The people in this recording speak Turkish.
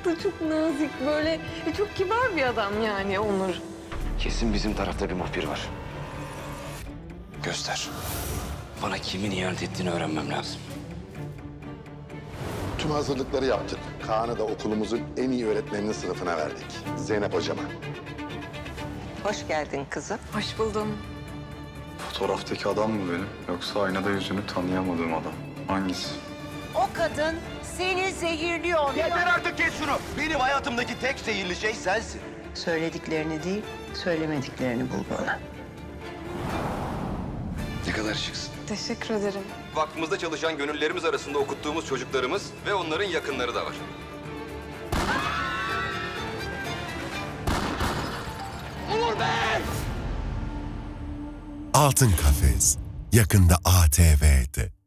tatlı, çok nazik böyle. Çok kibar bir adam yani Onur. Kesin bizim tarafta bir muhbir var. Göster. Bana kimin ihanet ettiğini öğrenmem lazım. Tüm hazırlıkları yaptık. Kaan'ı da okulumuzun en iyi öğretmeninin sınıfına verdik. Zeynep hocama. Hoş geldin kızım. Hoş buldum. Fotoğraftaki adam mı benim? Yoksa aynada yüzünü tanıyamadığım adam. Hangisi? O kadın seni zehirliyor. Yeter artık, kes şunu. Benim hayatımdaki tek zehirli şey sensin. Söylediklerini değil, söylemediklerini bul bana. Ne kadar şıksın. Teşekkür ederim. Vakfımızda çalışan gönüllerimiz arasında okuttuğumuz çocuklarımız ve onların yakınları da var. Altın Kafes yakında ATV'de.